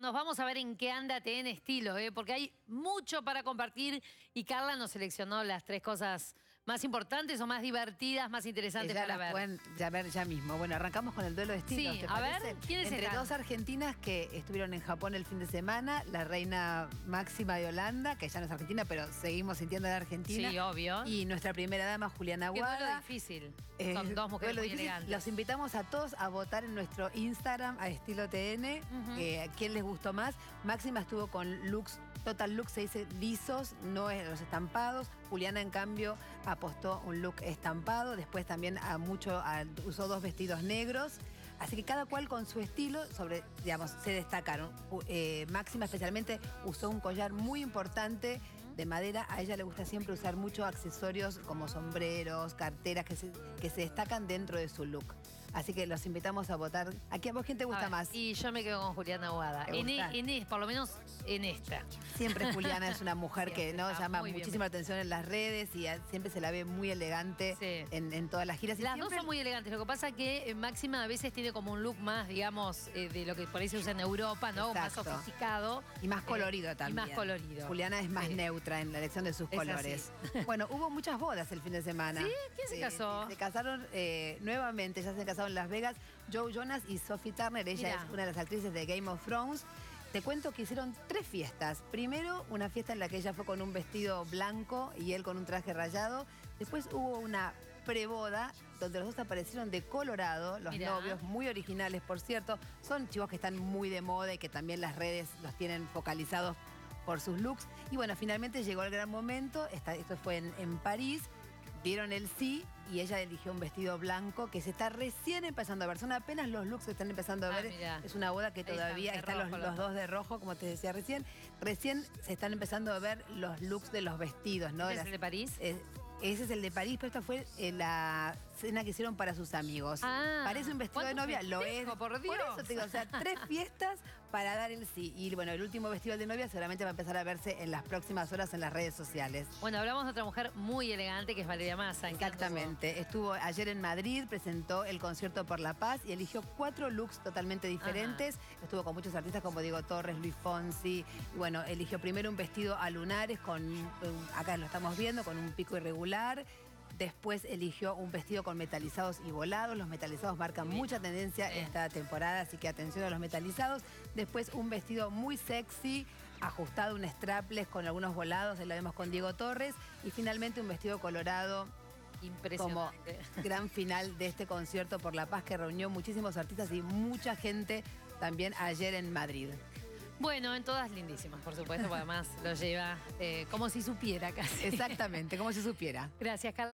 nos vamos a ver en qué anda TN Estilo, porque hay mucho para compartir y Carla nos seleccionó las 3 cosas más importantes o más divertidas, más interesantes ya para las ver. pueden ver ya mismo. Bueno, arrancamos con el duelo de estilos, Sí, ¿te a parece? ver, ¿quiénes Entre están? 2 argentinas que estuvieron en Japón el fin de semana, la reina Máxima de Holanda, que ya no es argentina, pero seguimos sintiendo de Argentina. Sí, obvio. Y nuestra primera dama, Juliana Qué Aguada. duelo difícil. Son 2 mujeres Duelo muy difícil. elegantes. Los invitamos a todos a votar en nuestro Instagram, a Estilo TN, quién les gustó más. Máxima estuvo con looks, total look se dice lisos, no es los estampados. Juliana, en cambio, apostó un look estampado. Después también usó 2 vestidos negros. Así que cada cual con su estilo, se destacaron. Máxima especialmente usó un collar muy importante de madera. A ella le gusta siempre usar muchos accesorios como sombreros, carteras que se destacan dentro de su look. Así que los invitamos a votar. ¿A vos quién te gusta más? Y yo me quedo con Juliana Aguada. Por lo menos en esta. Siempre Juliana es una mujer que llama muy muchísima atención en las redes y siempre se la ve muy elegante en todas las giras. Las dos son muy elegantes. Lo que pasa es que Máxima a veces tiene como un look más, digamos, de lo que por ahí se usa en Europa, ¿no? Exacto. Más sofisticado. Y más colorido también. Y más colorido. Juliana es más neutra en la elección de sus colores. Bueno, hubo muchas bodas el fin de semana. ¿Sí? ¿Quién se casó? Se casaron nuevamente, ya se casaron en Las Vegas, Joe Jonas y Sophie Turner. Ella es una de las actrices de Game of Thrones. Te cuento que hicieron 3 fiestas. Primero, una fiesta en la que ella fue con un vestido blanco y él con un traje rayado. Después hubo una preboda donde los dos aparecieron de colorado, los novios, muy originales, por cierto. Son chicos que están muy de moda y que también las redes los tienen focalizados por sus looks. Y bueno, finalmente llegó el gran momento. Esto fue en París. Dieron el sí y ella eligió un vestido blanco que se está recién empezando a ver. Son apenas los looks que están empezando a ver. Mirá. Es una boda que todavía están los 2 de rojo, como te decía recién. Recién se están empezando a ver los looks de los vestidos, ¿no? ¿Es el de París? Ese es el de París, pero esta fue la cena que hicieron para sus amigos. Parece un vestido de novia, lo es. Por Dios. Por eso te digo, o sea, 3 fiestas para dar el sí. Y bueno, el último vestido de novia seguramente va a empezar a verse en las próximas horas en las redes sociales. Bueno, hablamos de otra mujer muy elegante que es Valeria Massa. Exactamente. Estuvo ayer en Madrid, presentó el concierto por la paz y eligió 4 looks totalmente diferentes. Estuvo con muchos artistas como Diego Torres, Luis Fonsi. Y bueno, eligió primero un vestido a lunares acá lo estamos viendo, con un pico irregular. Después eligió un vestido con metalizados y volados. Los metalizados marcan mucha tendencia esta temporada, así que atención a los metalizados. Después un vestido muy sexy, ajustado, un strapless con algunos volados, lo vemos con Diego Torres. Y finalmente un vestido colorado. Impresionante. Como gran final de este concierto por la paz que reunió muchísimos artistas y mucha gente también ayer en Madrid. Bueno, en todas lindísimas, por supuesto, porque además lo lleva como si supiera casi. Exactamente, como si supiera. Gracias, Carla.